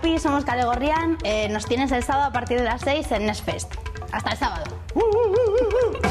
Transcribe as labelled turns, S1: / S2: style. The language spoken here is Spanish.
S1: Aupi, somos Kale Gorrian. Nos tienes el sábado a partir de las 6 en Nesfest. Hasta el sábado.